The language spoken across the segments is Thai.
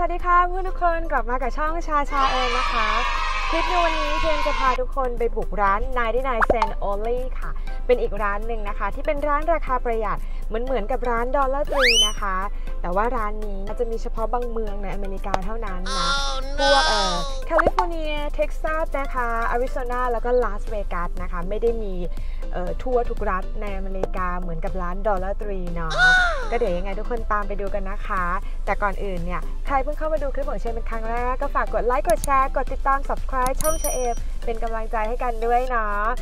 วัสดีค่ะเพื่อนทุกคนกลับมากับช่องชาเองนะคะคลิปในวันนี้เชนจะพาทุกคนไปบุกร้าน99 Cent Only ค่ะเป็นอีกร้านหนึ่งนะคะที่เป็นร้านราคาประหยัดเหมือนกับร้านDollar Treeนะคะแต่ว่าร้านนี้จะมีเฉพาะบางเมืองในอเมริกาเท่านั้นนะพวกแคลิฟอร์เนียเท็กซัสนะคะอาริโซนาแล้วก็ลาสเวกัสนะคะไม่ได้มีทั่วทุกรัฐในอเมริกาเหมือนกับร้านDollar Treeเนาะก็เดี๋ยวยังไงทุกคนตามไปดูกันนะคะแต่ก่อนอื่นเนี่ยใครเพิ่งเข้ามาดูคลิปของเชนเป็นครั้งแรกก็ฝากกดไลค์กดแชร์กดติดตาม Subscribe ช่องเชฟเป็นกำลังใจให้กันด้วยเนาะ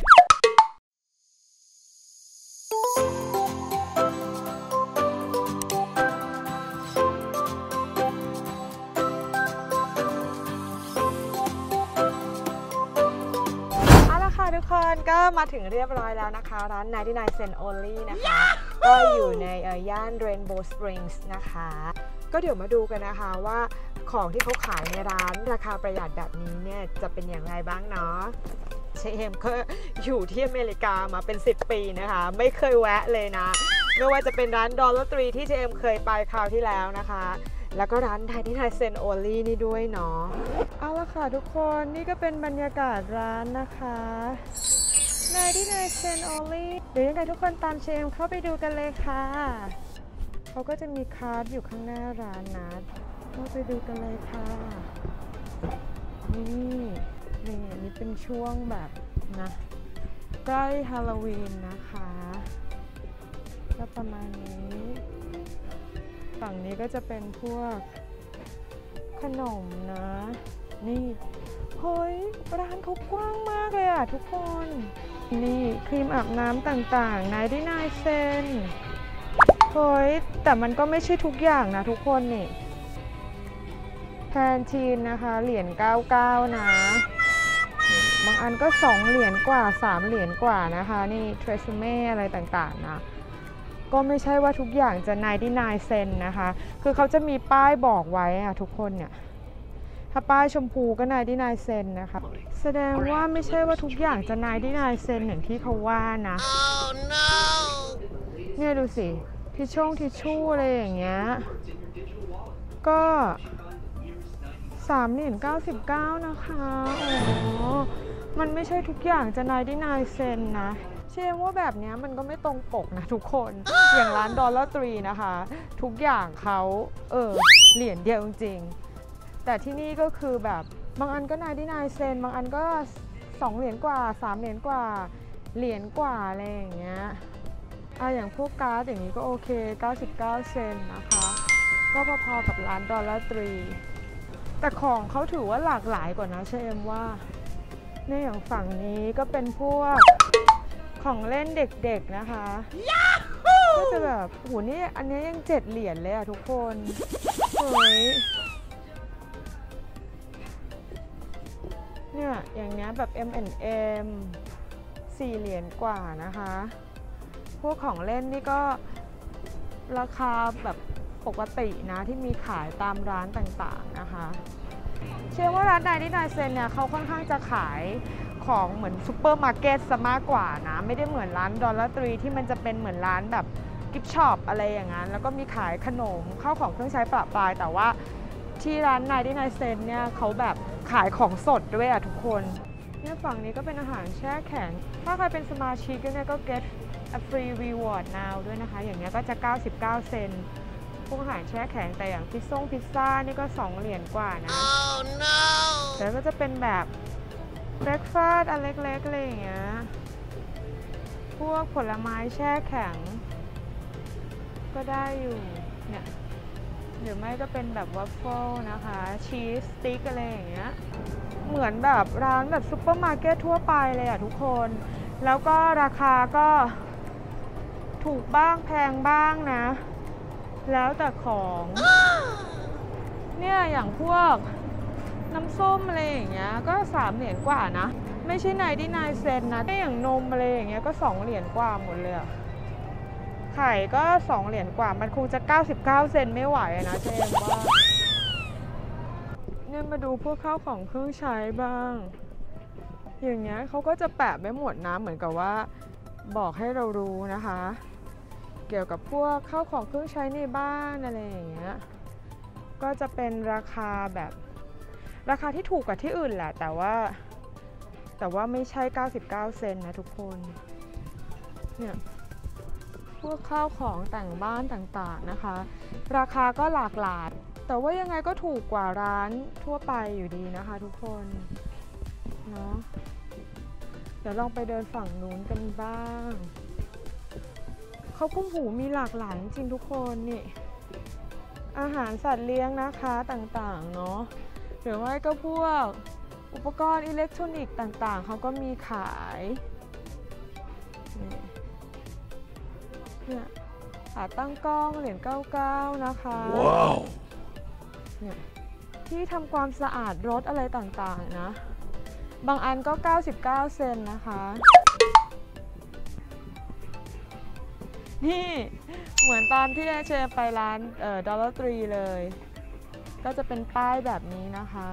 ทุกคนก็มาถึงเรียบร้อยแล้วนะคะร้าน99 Cent Only นะคะก็อยู่ในย่าน Rainbow Springs นะคะก็เดี๋ยวมาดูกันนะคะว่าของที่เขาขายในร้านราคาประหยัดแบบนี้เนี่ยจะเป็นอย่างไรบ้างเนาะเชมก็อยู่ที่อเมริกามาเป็น10 ปีนะคะไม่เคยแวะเลยนะไม่ว่าจะเป็นร้าน Dollar Tree ที่เชมเคยไปคราวที่แล้วนะคะแล้วก็ร้าน99 Cent Only นี่ด้วยเนาะเอาละค่ะทุกคนนี่ก็เป็นบรรยากาศร้านนะคะ99 Cent Only เดี๋ยวยังไงทุกคนตามเชมเข้าไปดูกันเลยค่ะเขาก็จะมีคาร์ดอยู่ข้างหน้าร้านนะเข้าไปดูกันเลยค่ะนี่เป็นช่วงแบบนะใกล้ฮาโลวีนนะคะก็ประมาณนี้ฝั่งนี้ก็จะเป็นพวกขนมนะนี่เฮ้ยร้านเขากว้างมากเลยอ่ะทุกคนนี่ครีมอาบน้ำต่างๆ99 เซนเฮ้ยแต่มันก็ไม่ใช่ทุกอย่างนะทุกคนนี่แพนทีนนะคะเหรียญ99นะบางอันก็2 เหรียญกว่า3 เหรียญกว่านะคะนี่เทรซเม่อะไรต่างๆนะก็ไม่ใช่ว่าทุกอย่างจะ99 เซนนะคะคือเขาจะมีป้ายบอกไว้อะทุกคนเนี่ยถ้าป้ายชมพูก็99 เซนนะคะแสดงว่าไม่ใช่ว่าทุกอย่างจะ99 เซนอย่างที่เขาว่านะเนี่ยดูสิทิชชู่อะไรอย่างเงี้ยก็3 เหรียญ99นะคะอ๋อมันไม่ใช่ทุกอย่างจะ99 เซนนะเชื่อว่าแบบนี้มันก็ไม่ตรงปกนะทุกคนอย่างร้าน Dollar Tree นะคะทุกอย่างเขาเหรียญเดียวจริงแต่ที่นี่ก็คือแบบบางอันก็99 เซนบางอันก็2 เหรียญกว่า3 เหรียญกว่าเหรียญกว่าอะไรอย่างเงี้ยอย่างพวกการ์ดอย่างนี้ก็โอเค99 เซนนะคะก็พอๆกับร้าน Dollar Tree แต่ของเขาถือว่าหลากหลายกว่านะเชมว่าในอย่างฝั่งนี้ก็เป็นพวกของเล่นเด็กๆนะคะก็จะแบบโหนี่อันนี้ยัง7 เหรียญเลยอะทุกคนเฮ้ยเนี่ยอย่างเงี้ยแบบ M&M 4 เหรียญกว่านะคะพวกของเล่นนี่ก็ราคาแบบปกตินะที่มีขายตามร้านต่างๆนะคะเชื่อว่าร้าน99 เซนเนี่ยเขาค่อนข้างจะขายของเหมือนซูเปอร์มาร์เก็ตซะมากกว่านะไม่ได้เหมือนร้าน Dollar Tree ที่มันจะเป็นเหมือนร้านแบบกิฟต์ช็อปอะไรอย่างนั้นแล้วก็มีขายขนมข้าวของเครื่องใช้ประปรายแต่ว่าที่ร้าน99 เซนเนี่ยเขาแบบขายของสดด้วยอะทุกคนเนี่ยฝั่งนี้ก็เป็นอาหารแช่แข็งถ้าใครเป็นสมาชิกเนี่ยก็ get a free reward now ด้วยนะคะอย่างเงี้ยก็จะ99 เซนพวกอาหารแช่แข็งแต่อย่างพิซซ่านี่ก็2 เหรียญกว่านะแต่ก็จะเป็นแบบเบรคฟาสต์อันเล็กๆอะไรอย่างเงี้ยพวกผลไม้แช่แข็งก็ได้อยู่เนี่ยหรือไม่ก็เป็นแบบวัฟเฟิลนะคะชีสสติ๊กอะไรอย่างเงี้ยเหมือนแบบร้านแบบซุปเปอร์มาร์เก็ตทั่วไปเลยอ่ะทุกคนแล้วก็ราคาก็ถูกบ้างแพงบ้างนะแล้วแต่ของเนี่ยอย่างพวกน้ำส้มอะไรอย่างเงี้ยก็3 เหรียญกว่านะไม่ใช่99 เซนนะอย่างนมอะไรอย่างเงี้ยก็2 เหรียญกว่าหมดเลยไข่ก็2 เหรียญกว่ามันคงจะ99 เซนไม่ไหวนะเจมว่าเนี่ยมาดูพวกข้าวของเครื่องใช้บ้างอย่างเงี้ยเขาก็จะแปะไว้หมดนะเหมือนกับว่าบอกให้เรารู้นะคะเกี่ยวกับพวกข้าวของเครื่องใช้ในบ้านอะไรอย่างเงี้ยก็จะเป็นราคาแบบราคาที่ถูกกว่าที่อื่นแหละแต่ว่าไม่ใช่99 เซนต์นะทุกคนเนี่ยพวกข้าวของแต่งบ้านต่างๆนะคะราคาก็หลากหลายแต่ว่ายังไงก็ถูกกว่าร้านทั่วไปอยู่ดีนะคะทุกคนเนาะเดี๋ยวลองไปเดินฝั่งนู้นกันบ้างเขากุ้งหูมีหลากหลายจริงๆทุกคนนี่อาหารสัตว์เลี้ยงนะคะต่างๆเนาะหรือว่าก็พวกอุปกรณ์อิเล็กทรอนิกส์ต่างๆเขาก็มีขายเนี่ยขาตั้งกล้องเหรียญ99นะคะ wow. เนี่ยที่ทำความสะอาดรถอะไรต่างๆนะบางอันก็99 เซนต์นะคะนี่เหมือนตอนที่เชไปร้านDollar Tree เลยก็จะเป็นป้ายแบบนี้นะคะ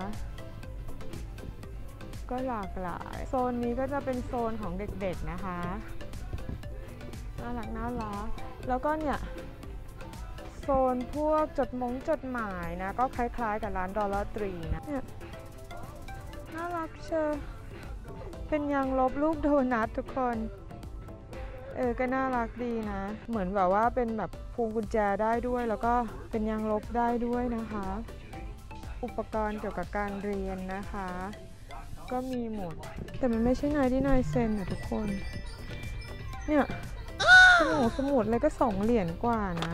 ก็หลากหลายโซนนี้ก็จะเป็นโซนของเด็กๆนะคะน่ารักแล้วก็เนี่ยโซนพวกจดหมายนะก็คล้ายๆกับร้านDollar Treeนะเนี่ยน่ารักเชียวเป็นยางลบรูปโดนัททุกคนก็น่ารักดีนะเหมือนแบบว่าเป็นแบบพวงกุญแจได้ด้วยแล้วก็เป็นยางลบได้ด้วยนะคะอุปกรณ์เกี่ยวกับการเรียนนะคะก็มีหมดแต่มันไม่ใช่99 เซนต์นะทุกคนเนี่ยสมุดเลยก็2 เหรียญกว่านะ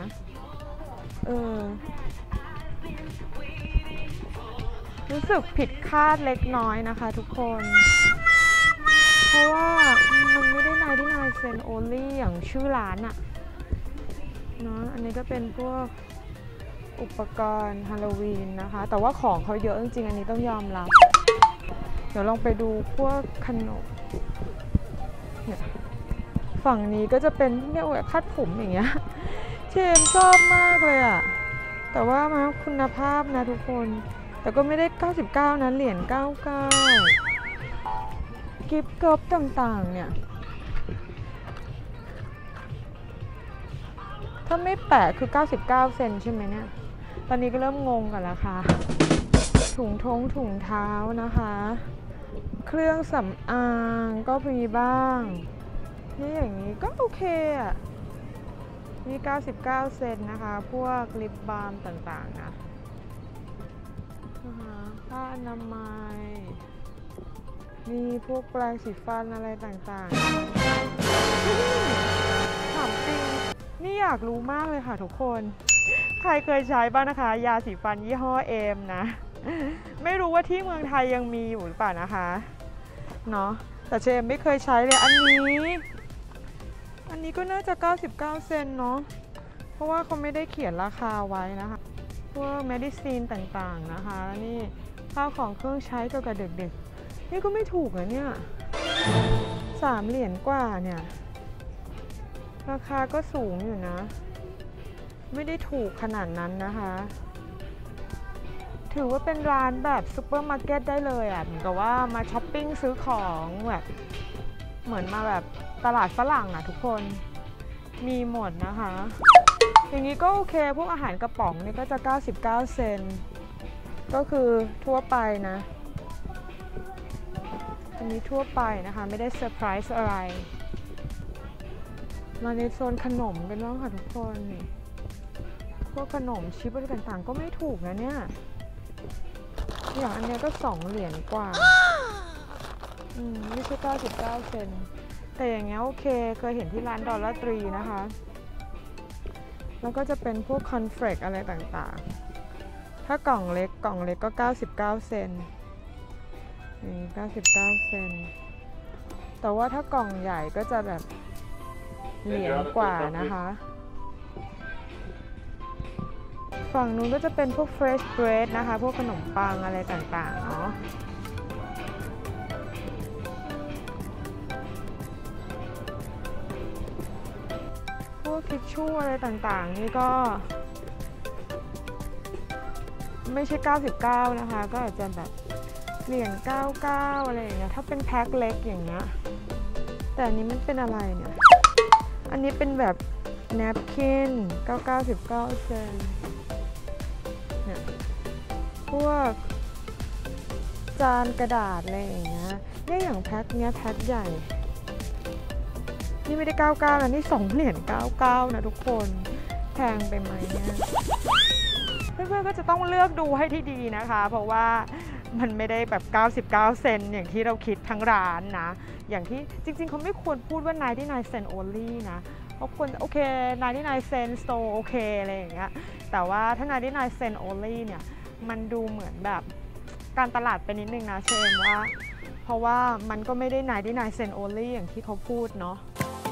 รู้สึกผิดคาดเล็กน้อยนะคะทุกคนเพราะว่ามันไม่ได้99 เซนต์ only อย่างชื่อร้านอะเนาะอันนี้ก็เป็นพวกอุปกรณ์ฮาโลวีนนะคะแต่ว่าของเขาเยอะจริงๆอันนี้ต้องยอมรับเดี๋ยวลองไปดูพวกขนมเนี่ยฝั่งนี้ก็จะเป็นเนี่ยคาดผมอย่างเงี้ยเชมชอบมากเลยอะแต่ว่ามาคุณภาพนะทุกคนแต่ก็ไม่ได้99นะเหรียญ99กิฟต์กอบต่างๆเนี่ยถ้าไม่แปะคือ99 เซนต์ใช่ไหมเนี่ยตอนนี้ก็เริ่มงงกันแล้วค่ะถุงเท้านะคะเครื่องสำอางก็มีบ้างนี่อย่างนี้ก็โอเคอ่ะนี่99 เซนต์นะคะพวกลิปบาล์มต่างๆนะผ้าอนามัยมีพวกแปรงสีฟันอะไรต่างๆถามจริงนี่อยากรู้มากเลยค่ะทุกคนใครเคยใช้บ้างนะคะยาสีฟันยี่ห้อเอมนะไม่รู้ว่าที่เมืองไทยยังมีอยู่หรือเปล่านะคะเนาะแต่เชมไม่เคยใช้เลยอันนี้ก็น่าจะ99 เซนต์เนาะเพราะว่าเขาไม่ได้เขียนราคาไว้นะคะพวกเมดิซีนต่างๆนะคะนี่ข้าวของเครื่องใช้เกี่ยวกับเด็กๆนี่ก็ไม่ถูกนะเนี่ย3 เหรียญกว่าเนี่ยราคาก็สูงอยู่นะไม่ได้ถูกขนาดนั้นนะคะถือว่าเป็นร้านแบบซุปเปอร์มาร์เก็ตได้เลยอ่ะเหมือนกับว่ามาช้อปปิ้งซื้อของแบบเหมือนมาแบบตลาดฝรั่งอ่ะทุกคนมีหมดนะคะอย่างนี้ก็โอเคพวกอาหารกระป๋องนี่ก็จะ99 เซนต์ก็คือทั่วไปนะอันนี้ทั่วไปนะคะไม่ได้เซอร์ไพรส์อะไรมาในโซนขนมกันบ้างค่ะทุกคนนี่พวกขนมชิปอะไรต่างๆก็ไม่ถูกนะเนี่ยอย่างอันนี้ก็2 เหรียญกว่าไม่ใช่99 เซนต์แต่อย่างเงี้ยโอเคเคยเห็นที่ร้านDollar Treeนะคะแล้วก็จะเป็นพวกคอนเฟลกอะไรต่างๆถ้ากล่องเล็กก็99 เซนต์99 เซนต์แต่ว่าถ้ากล่องใหญ่ก็จะแบบเหรียญกว่านะคะฝั่งนู้นก็จะเป็นพวก fresh bread นะคะพวกขนมปังอะไรต่างๆเนาะพวกทิชชู่อะไรต่างๆนี่ก็ไม่ใช่99นะคะก็อาจจะแบบเหรียญ99อะไรอย่างเงี้ยถ้าเป็นแพ็คเล็กอย่างเงี้ยแต่อันนี้มันเป็นอะไรเนี่ยอันนี้เป็นแบบ napkin 99 เซนต์เนี่ยพวกจานกระดาษอะไรอย่างเงี้ยเนี่ยอย่างแพ็คเนี้ยแพ็คใหญ่นี่ไม่ได้99นะนี่2 เหรียญ99นะทุกคนแพงไปไหมเนี่ยเพื่อนๆก็จะต้องเลือกดูให้ที่ดีนะคะเพราะว่ามันไม่ได้แบบ99 เซนต์อย่างที่เราคิดทั้งร้านนะอย่างที่จริงๆเขาไม่ควรพูดว่า99 cent only นะเขาควรโอเค99 cent store โอเคอะไรอย่างเงี้ยแต่ว่าถ้า99 cent only เนี่ยมันดูเหมือนแบบการตลาดไปนิดนึงนะเชมว่าเพราะว่ามันก็ไม่ได้99 cent only อย่างที่เขาพูดเนาะ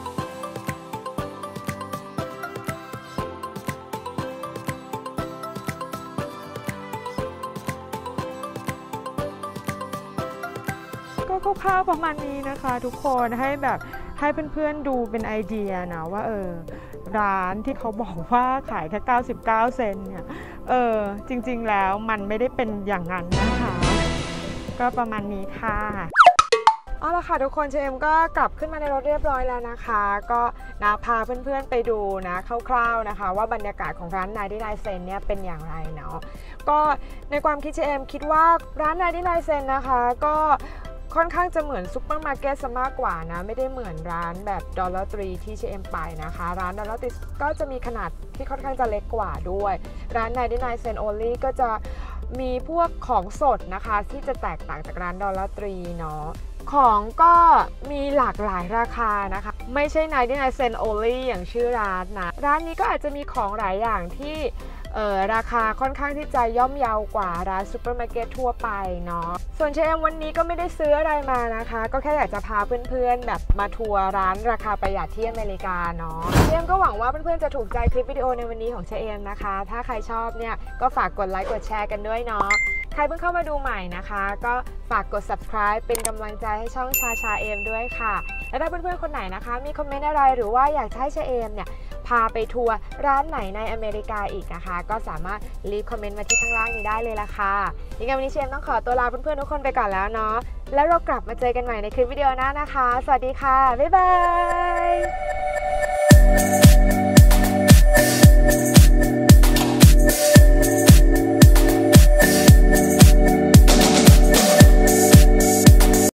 ก็คร่าวๆประมาณนี้นะคะทุกคนให้แบบให้เพื่อนๆดูเป็นไอเดียนะว่าร้านที่เขาบอกว่าขายแค่99 เซนต์เนี่ยจริงๆแล้วมันไม่ได้เป็นอย่างนั้นนะคะก็ประมาณนี้ค่ะเอาละค่ะทุกคนเชมก็กลับขึ้นมาในรถเรียบร้อยแล้วนะคะก็พาเพื่อนๆไปดูนะคร่าวๆนะคะว่าบรรยากาศของร้าน99 เซนต์เนี่ยเป็นอย่างไรเนาะก็ในความคิดเชมคิดว่าร้าน99 เซนต์นะคะก็ค่อนข้างจะเหมือนซุปเปอร์มาร์เก็ตซะมากกว่านะไม่ได้เหมือนร้านแบบดอลลาร์ทรีที่เชมไปนะคะร้านดอลลาร์ทรีก็จะมีขนาดที่ค่อนข้างจะเล็กกว่าด้วยร้าน99 cent only ก็จะมีพวกของสดนะคะที่จะแตกต่างจากร้านดอลลาร์ทรีเนาะของก็มีหลากหลายราคานะคะไม่ใช่99 cent only อย่างชื่อร้านนะร้านนี้ก็อาจจะมีของหลายอย่างที่ราคาค่อนข้างที่จะย่อมเยาวกว่าร้านซูเปอร์มาร์เก็ตทั่วไปเนาะส่วนเชมวันนี้ก็ไม่ได้ซื้ออะไรมานะคะก็แค่อยากจะพาเพื่อนๆแบบมาทัวร์ร้านราคาประหยัดที่อเมริกาเนาะเชมก็หวังว่าเพื่อนๆจะถูกใจคลิปวิดีโอในวันนี้ของเชมนะคะถ้าใครชอบเนี่ยก็ฝากกดไลค์กดแชร์กันด้วยเนาะใครเพิ่งเข้ามาดูใหม่นะคะก็ฝากกด subscribe เป็นกำลังใจให้ช่องชาเอมด้วยค่ะและถ้าเพื่อนๆคนไหนนะคะมีคอมเมนต์อะไรหรือว่าอยากให้เชมเนี่ยพาไปทัวร์ร้านไหนในอเมริกาอีกนะคะก็สามารถรีบคอมเมนต์มาที่ข้างล่างนี้ได้เลยละค่ะยังไงวันนี้เชมต้องขอตัวลาเพื่อนๆทุกคนไปก่อนแล้วเนาะแล้วเรากลับมาเจอกันใหม่ในคลิปวิดีโอหน้านะคะสวัสดีค่ะบ๊ายบาย